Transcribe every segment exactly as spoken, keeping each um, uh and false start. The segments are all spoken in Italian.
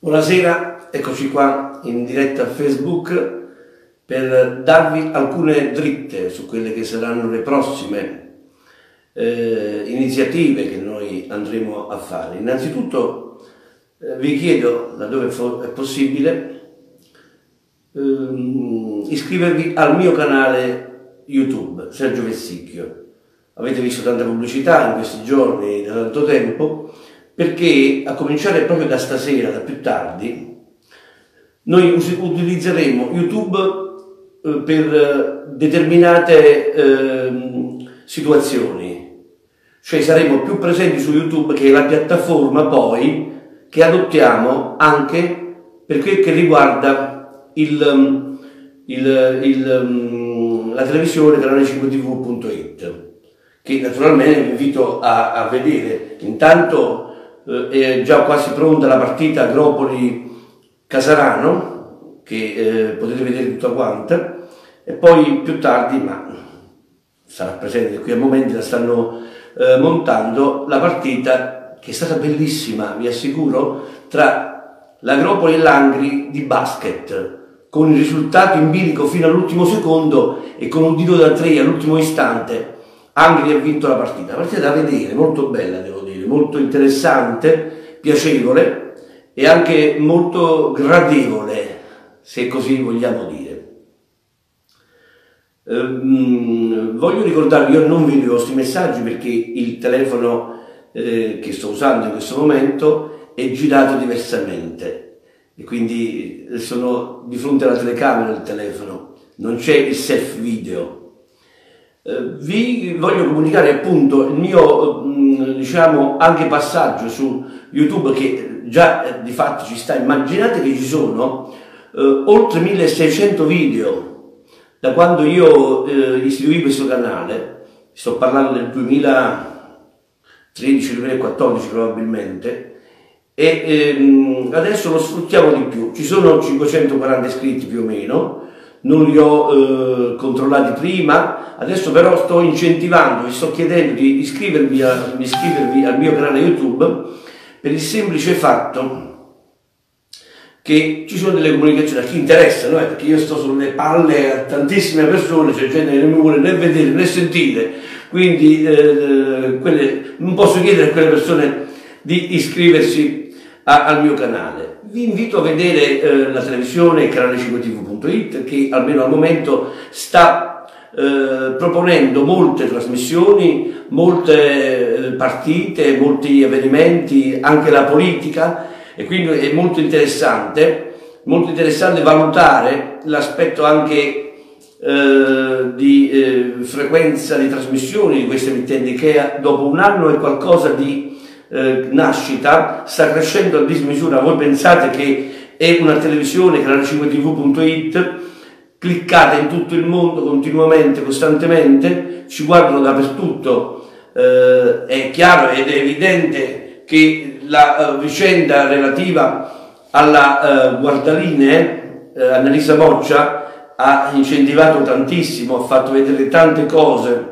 Buonasera, eccoci qua in diretta a Facebook per darvi alcune dritte su quelle che saranno le prossime eh, iniziative che noi andremo a fare. Innanzitutto eh, vi chiedo, laddove è possibile, ehm, iscrivervi al mio canale YouTube, Sergio Vessicchio. Avete visto tanta pubblicità in questi giorni, da tanto tempo, perché a cominciare proprio da stasera, da più tardi, noi utilizzeremo YouTube eh, per determinate eh, situazioni, cioè saremo più presenti su YouTube, che è la piattaforma poi che adottiamo anche per quel che riguarda il, il, il, la televisione, canale cinque T V punto it, che naturalmente vi invito a, a vedere. Intanto è già quasi pronta la partita Agropoli-Casarano, che eh, potete vedere tutta quanta, e poi più tardi, ma sarà presente qui a momenti, la stanno eh, montando, la partita che è stata bellissima, vi assicuro, tra l'Agropoli e l'Angri di basket, con il risultato in bilico fino all'ultimo secondo e con un tiro da tre all'ultimo istante. Angri ha vinto la partita, la partita da vedere, molto bella devo dire, molto interessante, piacevole e anche molto gradevole, se così vogliamo dire. Ehm, voglio ricordarvi, io non vi i vostri messaggi perché il telefono eh, che sto usando in questo momento è girato diversamente e quindi sono di fronte alla telecamera del telefono, non c'è il self video. Vi voglio comunicare appunto il mio, diciamo, anche passaggio su YouTube, che già di fatto ci sta. Immaginate che ci sono eh, oltre milleseicento video da quando io eh, istituì questo canale, sto parlando del duemilatredici duemilaquattordici probabilmente, e ehm, adesso lo sfruttiamo di più. Ci sono cinquecentoquaranta iscritti più o meno. Non li ho eh, controllati prima, adesso però sto incentivando, vi sto chiedendo di iscrivervi, a, di iscrivervi al mio canale YouTube per il semplice fatto che ci sono delle comunicazioni a chi interessa, no? Perché io sto sulle palle a tantissime persone, c'è gente che non mi vuole né vedere né sentire, quindi eh, quelle, non posso chiedere a quelle persone di iscriversi a, al mio canale. Vi invito a vedere eh, la televisione, canale cinque T V punto it, che almeno al momento sta eh, proponendo molte trasmissioni, molte eh, partite, molti avvenimenti, anche la politica, e quindi è molto interessante, molto interessante valutare l'aspetto anche eh, di eh, frequenza di trasmissioni di queste emittenti, che dopo un anno e qualcosa di Eh, nascita sta crescendo a dismisura. Voi pensate che è una televisione, canale cinque T V punto it, cliccata in tutto il mondo continuamente, costantemente, ci guardano dappertutto. Eh, è chiaro ed è evidente che la uh, vicenda relativa alla uh, guardalinee, uh, Annalisa Boccia, ha incentivato tantissimo, ha fatto vedere tante cose.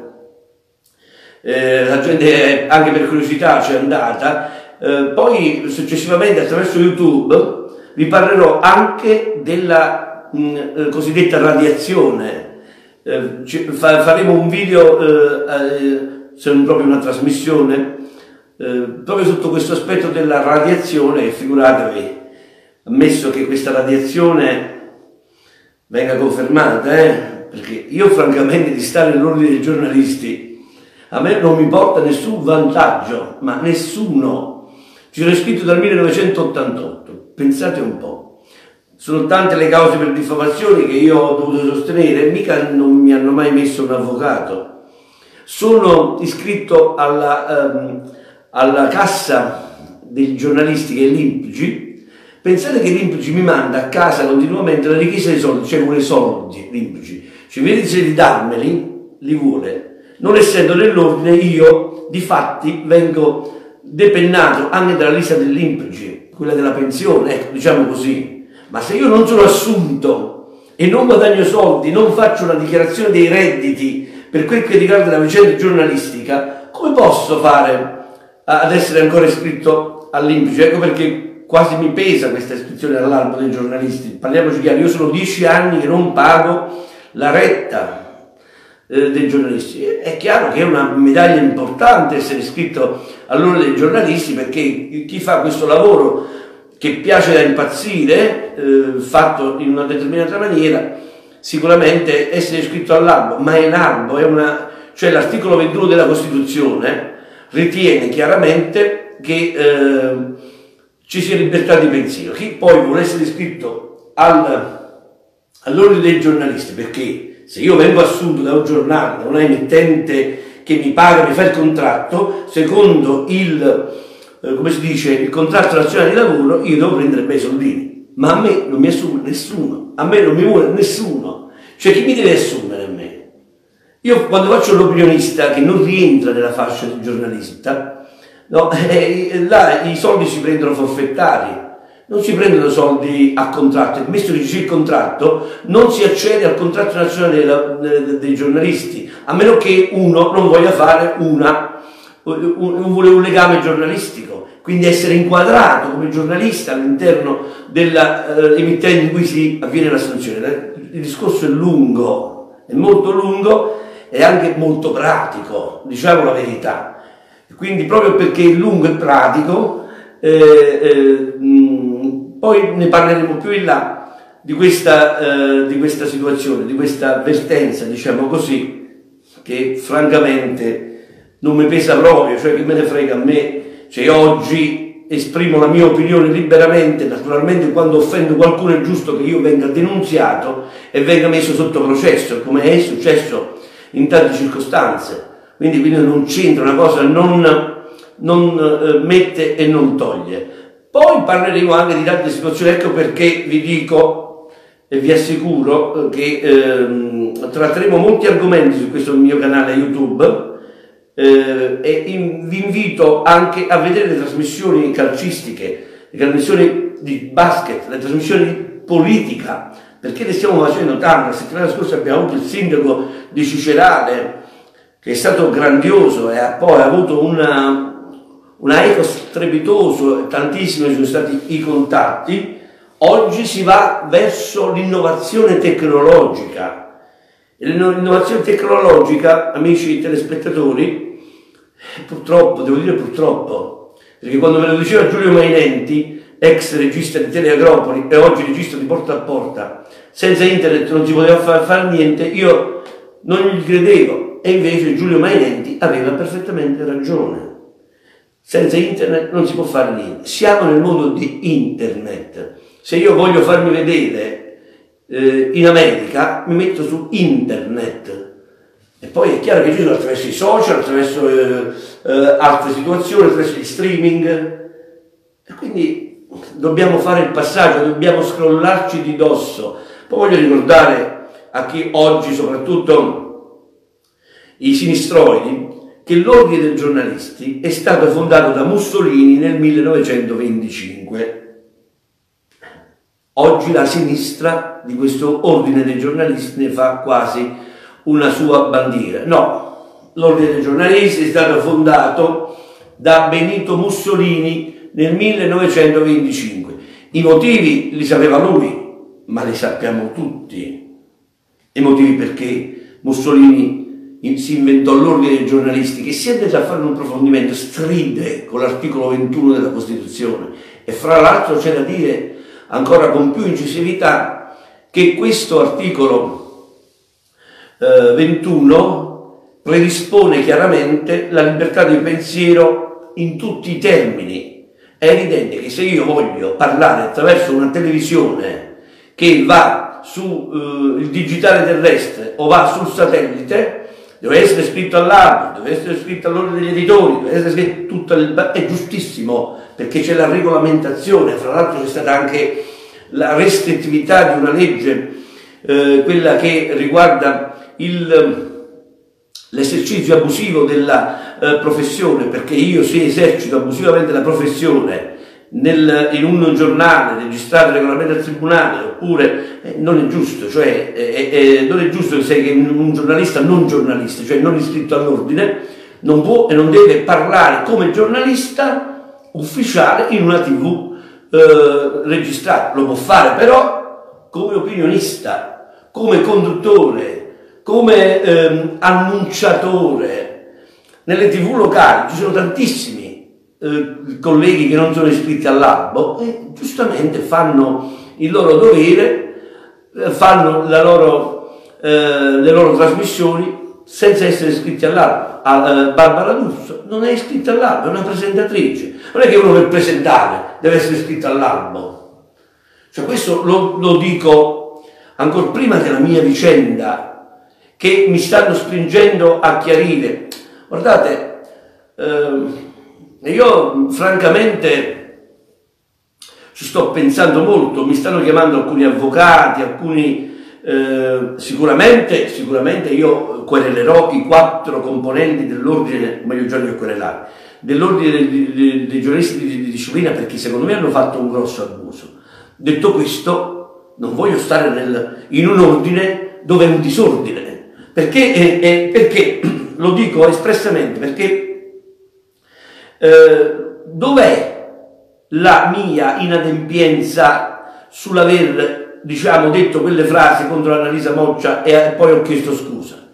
Eh, la gente anche per curiosità c'è andata. Eh, poi successivamente attraverso YouTube vi parlerò anche della mh, cosiddetta radiazione. Eh, fa, faremo un video, eh, eh, se non proprio una trasmissione, eh, proprio sotto questo aspetto della radiazione. Figuratevi, ammesso che questa radiazione venga confermata, eh, perché io francamente di stare nell'ordine dei giornalisti a me non mi porta nessun vantaggio, ma nessuno. Ci sono iscritto dal millenovecentottantotto, pensate un po'. Sono tante le cause per diffamazioni che io ho dovuto sostenere, mica non mi hanno mai messo un avvocato. Sono iscritto alla, um, alla cassa dei giornalisti, che è l'I N P G I. Pensate che l'I N P G I mi manda a casa continuamente la richiesta di soldi, cioè vuole soldi, l'I N P G I. Cioè, invece di darmeli, li vuole. Non essendo nell'ordine, io di fatti vengo depennato anche dalla lista dell'I N P G I, quella della pensione, ecco, diciamo così. Ma se io non sono assunto e non guadagno soldi, non faccio una dichiarazione dei redditi per quel che riguarda la vicenda giornalistica, come posso fare ad essere ancora iscritto all'I N P G I? Ecco perché quasi mi pesa questa iscrizione all'albo dei giornalisti, parliamoci chiaro, io sono dieci anni che non pago la retta eh, dei giornalisti. È chiaro che è una medaglia importante essere iscritto all'ordine dei giornalisti, perché chi fa questo lavoro che piace da impazzire, eh, fatto in una determinata maniera, sicuramente essere iscritto all'albo, ma è l'albo, è una, cioè l'articolo ventuno della Costituzione ritiene chiaramente che eh, ci sia libertà di pensiero. Chi poi vuole essere iscritto al, all'ordine dei giornalisti, perché se io vengo assunto da un giornale, da una emittente che mi paga, mi fa il contratto, secondo il, eh, come si dice, il contratto nazionale di lavoro, io devo prendere bei soldini, ma a me non mi assume nessuno, a me non mi vuole nessuno, cioè chi mi deve assumere a me? Io quando faccio l'opinionista, che non rientra nella fascia del giornalista, no, eh, là i soldi si prendono forfettari, non si prendono soldi a contratto, e visto che c'è il contratto non si accede al contratto nazionale dei, dei giornalisti, a meno che uno non voglia fare una, un, un legame giornalistico, quindi essere inquadrato come giornalista all'interno dell'emittente eh, in cui si avviene l'assunzione. Il discorso è lungo, è molto lungo e anche molto pratico, diciamo la verità. Quindi proprio perché è lungo e pratico, eh, eh, mh, poi ne parleremo più in là di questa, eh, di questa situazione, di questa avvertenza, diciamo così, che francamente non mi pesa proprio, cioè che me ne frega a me, cioè oggi esprimo la mia opinione liberamente, naturalmente quando offendo qualcuno è giusto che io venga denunziato e venga messo sotto processo, come è successo in tante circostanze, quindi, quindi non c'entra una cosa, non, non eh, mette e non toglie. Poi parleremo anche di tante situazioni, ecco perché vi dico e vi assicuro che ehm, tratteremo molti argomenti su questo mio canale YouTube eh, e in, vi invito anche a vedere le trasmissioni calcistiche, le trasmissioni di basket, le trasmissioni di politica, perché ne stiamo facendo tante. La settimana scorsa abbiamo avuto il sindaco di Cicerale, che è stato grandioso e ha poi avuto una, una eco strepitoso, tantissimi sono stati i contatti. Oggi si va verso l'innovazione tecnologica. E l'innovazione tecnologica, amici telespettatori, purtroppo, devo dire purtroppo, perché quando me lo diceva Giulio Mainenti, ex regista di Teleagropoli e oggi regista di Porta a Porta, senza internet non si poteva fare far niente, io non gli credevo, e invece Giulio Mainenti aveva perfettamente ragione. Senza internet non si può fare niente. Siamo nel mondo di internet. Se io voglio farmi vedere eh, in America, mi metto su internet. E poi è chiaro che ci sono attraverso i social, attraverso eh, eh, altre situazioni, attraverso gli streaming. E quindi dobbiamo fare il passaggio, dobbiamo scrollarci di dosso. Poi voglio ricordare a chi oggi, soprattutto i sinistroidi, che l'ordine dei giornalisti è stato fondato da Mussolini nel millenovecentoventicinque. Oggi la sinistra di questo ordine dei giornalisti ne fa quasi una sua bandiera. No, l'ordine dei giornalisti è stato fondato da Benito Mussolini nel millenovecentoventicinque. I motivi li sapeva lui, ma li sappiamo tutti. I motivi perché Mussolini si inventò l'ordine dei giornalisti, che si è andato a fare un approfondimento, stride con l'articolo ventuno della Costituzione, e fra l'altro c'è da dire ancora con più incisività che questo articolo eh, ventuno predispone chiaramente la libertà di pensiero in tutti i termini. È evidente che se io voglio parlare attraverso una televisione che va sul eh, digitale terrestre o va sul satellite, deve essere iscritto all'albo, deve essere iscritto all'ordine degli editori, deve essere iscritto tutto il... è giustissimo, perché c'è la regolamentazione, fra l'altro c'è stata anche la restrittività di una legge, eh, quella che riguarda l'esercizio abusivo della eh, professione, perché io se esercito abusivamente la professione nel, in un giornale registrato regolarmente al tribunale, oppure eh, non è giusto, cioè eh, eh, non è giusto che sei un giornalista non giornalista, cioè non iscritto all'ordine, non può e non deve parlare come giornalista ufficiale in una tivù eh, registrato, lo può fare, però come opinionista, come conduttore, come eh, annunciatore. Nelle tv locali ci sono tantissimi eh, colleghi che non sono iscritti all'albo e giustamente fanno il loro dovere, eh, fanno la loro, eh, le loro trasmissioni senza essere iscritti all'albo. A, eh, Barbara D'Urso non è iscritta all'albo, è una presentatrice. Non è che uno per presentare deve essere iscritto all'albo. Cioè questo lo, lo dico ancora prima della mia vicenda, che mi stanno spingendo a chiarire. Guardate, eh, io francamente ci sto pensando molto, mi stanno chiamando alcuni avvocati, alcuni eh, sicuramente, sicuramente io querelerò i quattro componenti dell'ordine, meglio giorno che querelare, dell'ordine dei, dei, dei giornalisti di, di disciplina, perché secondo me hanno fatto un grosso abuso. Detto questo, non voglio stare nel, in un ordine dove è un disordine, perché, eh, eh, perché lo dico espressamente, perché eh, dov'è la mia inadempienza sull'aver, diciamo, detto quelle frasi contro Annalisa Moccia e poi ho chiesto scusa?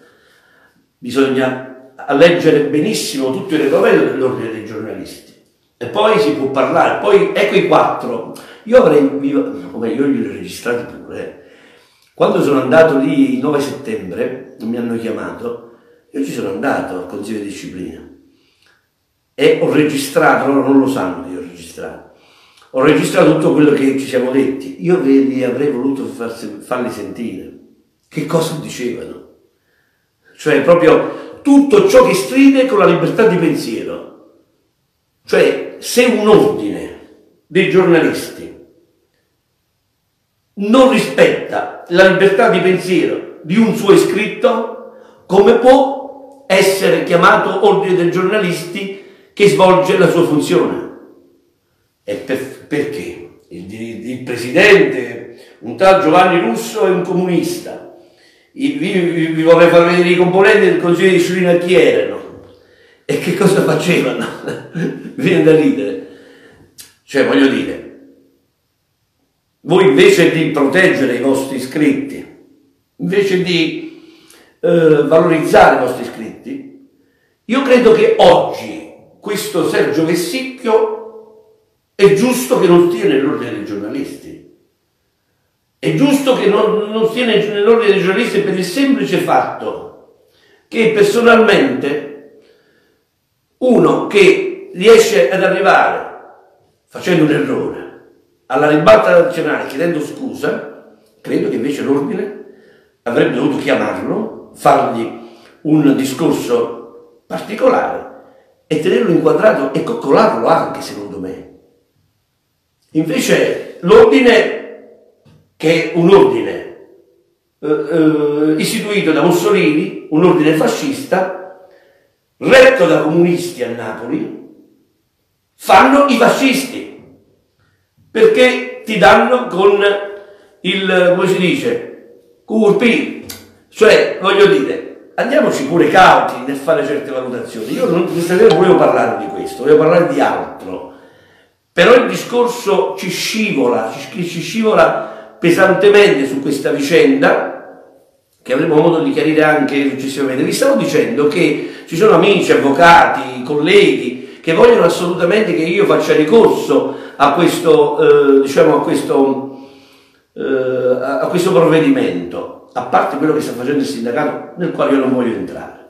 Bisogna leggere benissimo tutto il regolamento dell'ordine dei giornalisti e poi si può parlare. Poi ecco i quattro. Io avrei, o meglio, io li ho registrati pure. Quando sono andato lì il nove settembre, mi hanno chiamato. Io ci sono andato al Consiglio di Disciplina e ho registrato, loro non lo sanno che io ho registrato, ho registrato tutto quello che ci siamo detti. Io li avrei voluto farsi, farli sentire, che cosa dicevano. Cioè proprio tutto ciò che stride con la libertà di pensiero. Cioè se un ordine dei giornalisti non rispetta la libertà di pensiero di un suo iscritto, come può essere chiamato ordine dei giornalisti che svolge la sua funzione? E per, perché? Il, il presidente, un tal Giovanni Russo, è un comunista. Vi, vi, vi vorrei far vedere i componenti del Consiglio di Disciplina chi erano e che cosa facevano. Viene da ridere. Cioè, voglio dire, voi invece di proteggere i vostri iscritti, invece di Eh, valorizzare i vostri iscritti, io credo che oggi questo Sergio Vessicchio è giusto che non stia nell'ordine dei giornalisti, è giusto che non, non stia nell'ordine dei giornalisti per il semplice fatto che personalmente uno che riesce ad arrivare facendo un errore alla ribalta nazionale chiedendo scusa, credo che invece l'ordine avrebbe dovuto chiamarlo, fargli un discorso particolare e tenerlo inquadrato e coccolarlo anche, secondo me. Invece l'ordine, che è un ordine eh, eh, istituito da Mussolini, un ordine fascista, retto da comunisti a Napoli, fanno i fascisti, perché ti danno con il, come si dice, curpi. Cioè, voglio dire, andiamoci pure cauti nel fare certe valutazioni. Io non, questa sera volevo parlare di questo, volevo parlare di altro. Però il discorso ci scivola, ci, ci scivola pesantemente su questa vicenda, che avremo modo di chiarire anche successivamente. Vi stavo dicendo che ci sono amici, avvocati, colleghi, che vogliono assolutamente che io faccia ricorso a questo, eh, diciamo, a questo, eh, a questo provvedimento. A parte quello che sta facendo il sindacato, nel quale io non voglio entrare.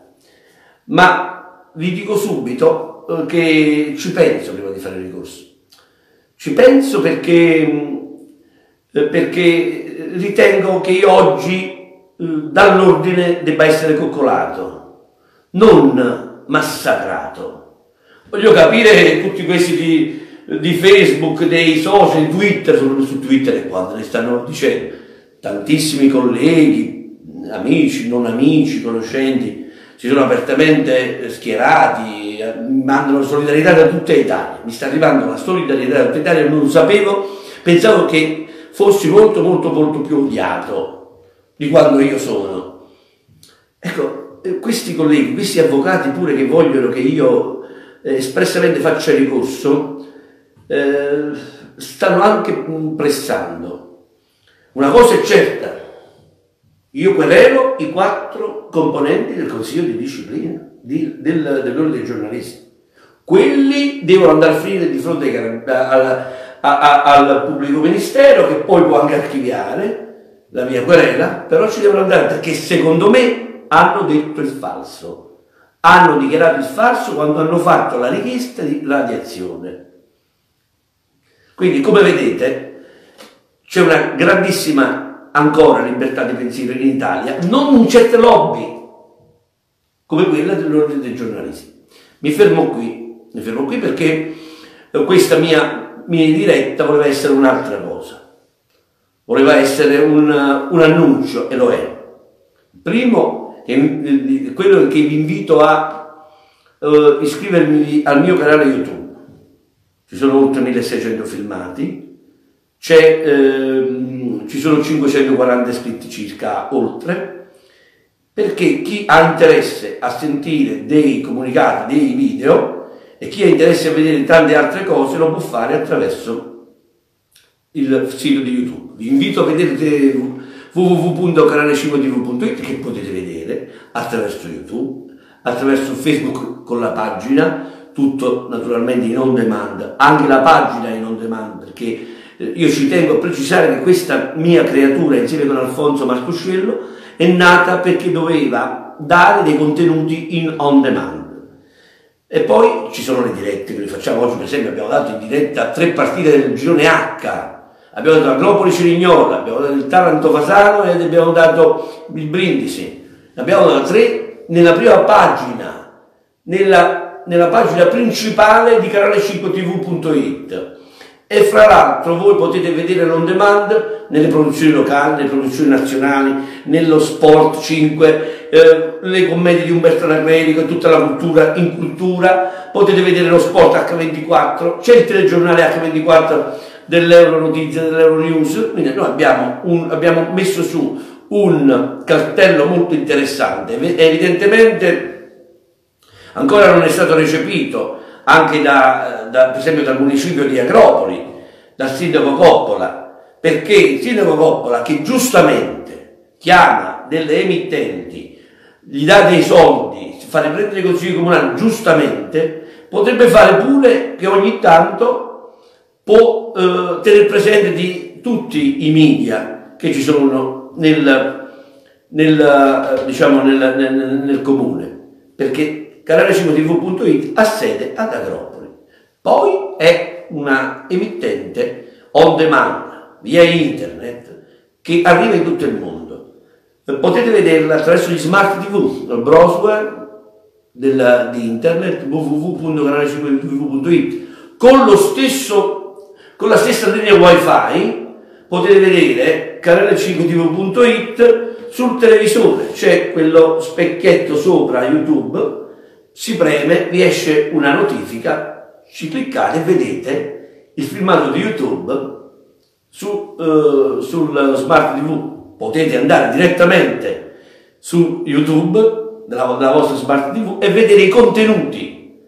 Ma vi dico subito eh, che ci penso prima di fare il ricorso. Ci penso perché, eh, perché ritengo che io oggi eh, dall'ordine debba essere coccolato, non massacrato. Voglio capire tutti questi di, di Facebook, dei social, di Twitter, sono su Twitter e quando ne stanno dicendo. Tantissimi colleghi, amici, non amici, conoscenti, si sono apertamente schierati, mandano solidarietà da tutta Italia. Mi sta arrivando la solidarietà da tutta Italia, non lo sapevo, pensavo che fossi molto molto molto più odiato di quando io sono. Ecco, questi colleghi, questi avvocati pure che vogliono che io eh, espressamente faccia ricorso, eh, stanno anche pressando. Una cosa è certa, io querelo i quattro componenti del Consiglio di disciplina di, del, dell'Ordine dei giornalisti. Quelli devono andare a finire di fronte ai, al, a, a, al pubblico ministero, che poi può anche archiviare la mia querela, però ci devono andare perché secondo me hanno detto il falso. Hanno dichiarato il falso quando hanno fatto la richiesta di radiazione. Quindi, come vedete, c'è una grandissima ancora libertà di pensiero in Italia, non in certe lobby come quella dell'Ordine dei giornalisti. Mi fermo qui. Mi fermo qui perché questa mia mini diretta voleva essere un'altra cosa, voleva essere un, un annuncio, e lo è. Primo, che, quello che vi invito a uh, iscrivervi al mio canale YouTube. Ci sono oltre milleseicento filmati, c'è, ehm, ci sono cinquecentoquaranta iscritti circa, oltre, perché chi ha interesse a sentire dei comunicati, dei video, e chi ha interesse a vedere tante altre cose lo può fare attraverso il sito di YouTube. Vi invito a vedere w w w punto canale cinque t v punto it, che potete vedere attraverso YouTube, attraverso Facebook con la pagina, tutto naturalmente in on demand, anche la pagina in on demand, perché io ci tengo a precisare che questa mia creatura insieme con Alfonso Marcoscello è nata perché doveva dare dei contenuti in on demand. E poi ci sono le dirette che le facciamo oggi, per esempio abbiamo dato in diretta tre partite del girone H, abbiamo dato Agropoli Cerignola, abbiamo dato il Taranto Fasano ed abbiamo dato il Brindisi, abbiamo dato tre nella prima pagina, nella, nella pagina principale di canale cinque t v punto it, e fra l'altro voi potete vedere l'on demand nelle produzioni locali, nelle produzioni nazionali, nello Sport cinque, eh, le commedie di Umberto Nacrerico e tutta la cultura in cultura, potete vedere lo Sport acca ventiquattro, c'è il telegiornale acca ventiquattro dell'Euro Notizia, dell'Euronews, quindi noi abbiamo, un, abbiamo messo su un cartello molto interessante, evidentemente ancora non è stato recepito anche da, da, per esempio dal municipio di Agropoli, dal sindaco Coppola, perché il sindaco Coppola, che giustamente chiama delle emittenti, gli dà dei soldi, fa riprendere i consigli comunali, giustamente, potrebbe fare pure che ogni tanto può eh, tenere presente di tutti i media che ci sono nel, nel, diciamo nel, nel, nel comune, perché canale cinque t v punto it ha sede ad Agropoli, poi è una emittente on demand via internet che arriva in tutto il mondo. Potete vederla attraverso gli smart tv, il browser della, di internet w w w punto canale cinque t v punto it, con lo stesso, con la stessa linea wifi potete vedere canale cinque t v punto it sul televisore, c'è quello specchietto sopra YouTube, si preme, vi esce una notifica, ci cliccate e vedete il filmato di YouTube su, uh, sul smart tv. Potete andare direttamente su YouTube della, della vostra smart tv e vedere i contenuti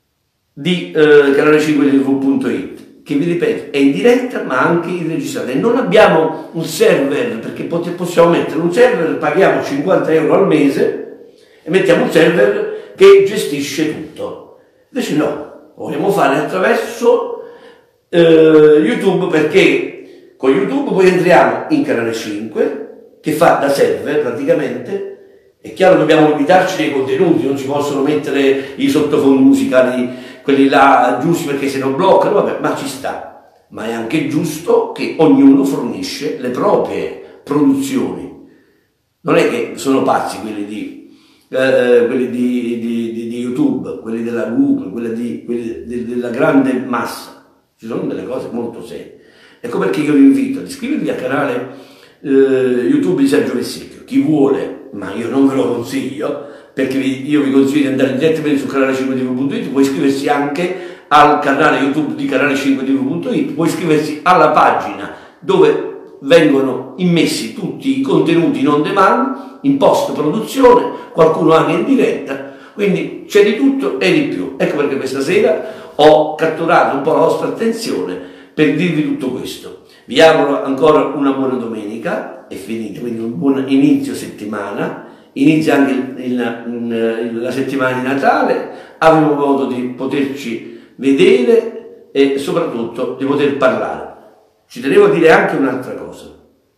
di uh, canale cinque t v punto it, che vi ripeto è in diretta ma anche in registrata. E non abbiamo un server, perché possiamo mettere un server, paghiamo cinquanta euro al mese e mettiamo un server che gestisce tutto. Invece no, lo vogliamo fare attraverso eh, YouTube, perché con YouTube poi entriamo in canale cinque, che fa da server praticamente. È chiaro, dobbiamo limitarci nei contenuti, non si possono mettere i sottofondi musicali, quelli là giusti, perché se non bloccano, vabbè, ma ci sta. Ma è anche giusto che ognuno fornisce le proprie produzioni. Non è che sono pazzi quelli di Eh, quelli di, di, di, di YouTube, quelli della Google, quelli, di, quelli de, della grande massa. Ci sono delle cose molto serie. Ecco perché io vi invito ad iscrivervi al canale eh, YouTube di Sergio Vessicchio. Chi vuole, ma io non ve lo consiglio, perché vi, io vi consiglio di andare direttamente sul canale cinque t v punto it, puoi iscriversi anche al canale YouTube di canale cinque t v punto it, puoi iscriversi alla pagina dove vengono immessi tutti i contenuti in on demand, in post produzione, qualcuno anche in diretta, quindi c'è di tutto e di più. Ecco perché questa sera ho catturato un po' la vostra attenzione per dirvi tutto questo. Vi auguro ancora una buona domenica, è finita, quindi un buon inizio settimana, inizia anche il, il, il, la settimana di Natale, avremo modo di poterci vedere e soprattutto di poter parlare. Ci tenevo a dire anche un'altra cosa.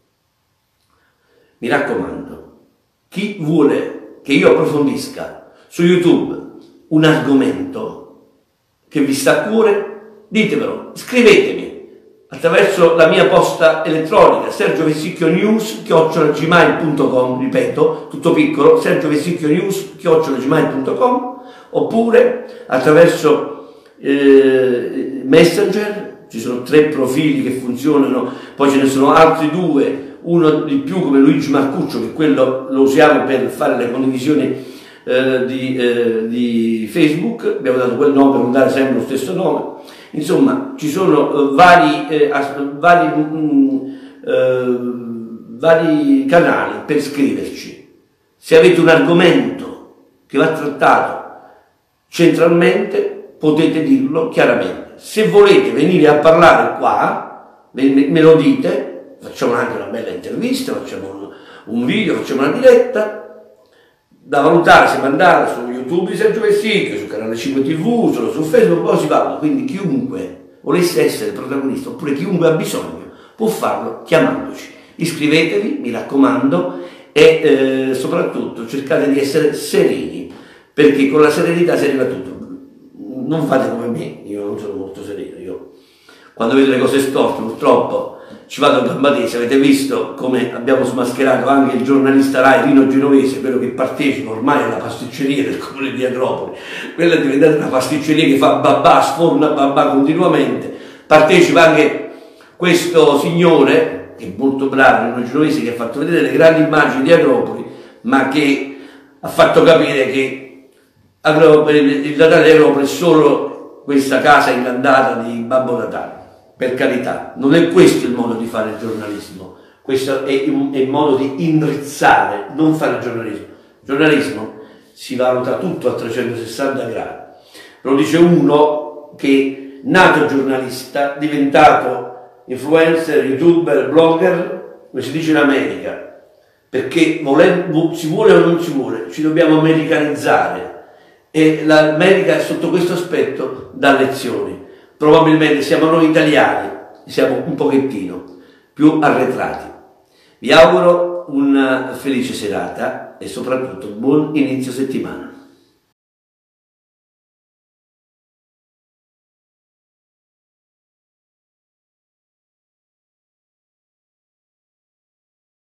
Mi raccomando, chi vuole che io approfondisca su YouTube un argomento che vi sta a cuore, ditemelo, scrivetemi attraverso la mia posta elettronica sergio vessicchio news chiocciola gmail punto com, ripeto, tutto piccolo, sergio vessicchio news chiocciola gmail punto com, oppure attraverso eh, Messenger. Ci sono tre profili che funzionano, poi ce ne sono altri due, uno di più come Luigi Marcuccio, che quello lo usiamo per fare le condivisioni eh, di, eh, di Facebook, abbiamo dato quel nome per non dare sempre lo stesso nome. Insomma, ci sono eh, vari, eh, vari, mh, eh, vari canali per scriverci. Se avete un argomento che va trattato centralmente, potete dirlo chiaramente. Se volete venire a parlare qua, me, me lo dite, facciamo anche una bella intervista, facciamo un, un video, facciamo una diretta, da valutare se mandare su YouTube di Sergio Vessicchio, sul canale cinque tivù, solo su Facebook, poi si parla. Quindi chiunque volesse essere protagonista, oppure chiunque ha bisogno, può farlo chiamandoci. Iscrivetevi, mi raccomando, e eh, soprattutto cercate di essere sereni, perché con la serenità si arriva a tutto. Non fate come me, io non sono molto sereno, io quando vedo le cose storte purtroppo ci vado a gamba tesa. Avete visto come abbiamo smascherato anche il giornalista Rai Rino Genovese, quello che partecipa ormai alla pasticceria del comune di Agropoli. Quella è diventata una pasticceria che fa babà, sforna babà continuamente. Partecipa anche questo signore, che è molto bravo, Rino Genovese, che ha fatto vedere le grandi immagini di Agropoli, ma che ha fatto capire che il Natale di Agropoli è solo questa casa incantata di Babbo Natale. Per carità, non è questo il modo di fare il giornalismo, questo è il modo di indirizzare, non fare giornalismo. Il giornalismo si valuta tutto a trecentosessanta gradi. Lo dice uno che, nato giornalista, diventato influencer, youtuber, blogger, come si dice in America, perché volendo, si vuole o non si vuole, ci dobbiamo americanizzare. E l'America sotto questo aspetto dà lezioni. Probabilmente siamo noi italiani, siamo un pochettino più arretrati. Vi auguro una felice serata e soprattutto buon inizio settimana.